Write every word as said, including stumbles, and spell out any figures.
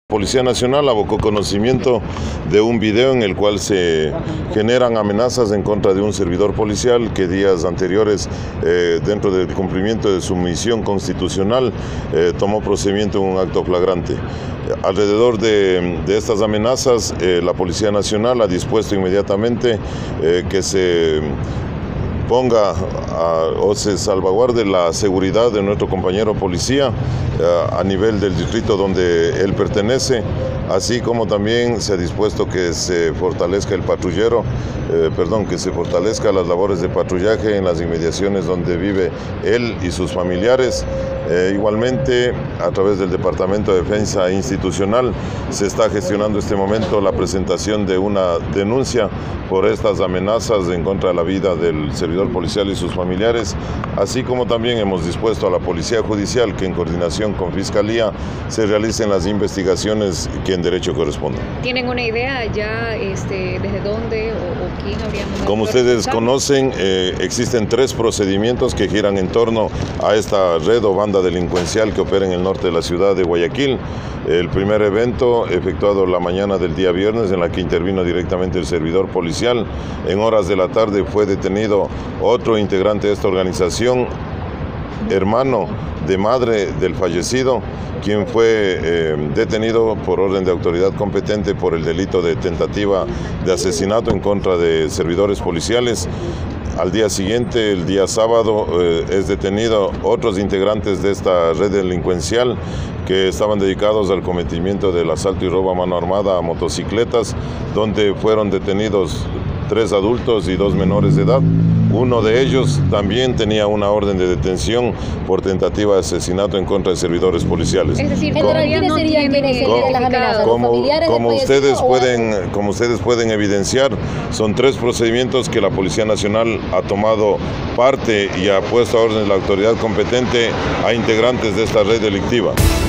Policía Nacional abocó conocimiento de un video en el cual se generan amenazas en contra de un servidor policial que días anteriores, eh, dentro del cumplimiento de su misión constitucional, eh, tomó procedimiento en un acto flagrante. Alrededor de, de estas amenazas, eh, la Policía Nacional ha dispuesto inmediatamente eh, que se ponga a, o se salvaguarde la seguridad de nuestro compañero policía a, a nivel del distrito donde él pertenece, así como también se ha dispuesto que se fortalezca el patrullero, eh, perdón, que se fortalezca las labores de patrullaje en las inmediaciones donde vive él y sus familiares. Eh, igualmente, a través del Departamento de Defensa Institucional, se está gestionando en este momento la presentación de una denuncia por estas amenazas en contra de la vida del servidor policial y sus familiares, así como también hemos dispuesto a la Policía Judicial que en coordinación con Fiscalía se realicen las investigaciones que en derecho correspondan. ¿Tienen una idea ya este, desde dónde o, o quién habría mandado? Como ustedes conocen, eh, existen tres procedimientos que giran en torno a esta red o banda delincuencial que opera en el norte de la ciudad de Guayaquil. El primer evento efectuado la mañana del día viernes, en la que intervino directamente el servidor policial. En horas de la tarde fue detenido otro integrante de esta organización, hermano de madre del fallecido, quien fue eh, detenido por orden de autoridad competente por el delito de tentativa de asesinato en contra de servidores policiales. Al día siguiente, el día sábado, eh, es detenido otros integrantes de esta red delincuencial que estaban dedicados al cometimiento del asalto y robo a mano armada a motocicletas, donde fueron detenidos tres adultos y dos menores de edad. Uno de ellos también tenía una orden de detención por tentativa de asesinato en contra de servidores policiales. Es decir, como, todavía no tiene como, como ustedes pueden, como ustedes pueden evidenciar, son tres procedimientos que la Policía Nacional ha tomado parte y ha puesto a orden de la autoridad competente a integrantes de esta red delictiva.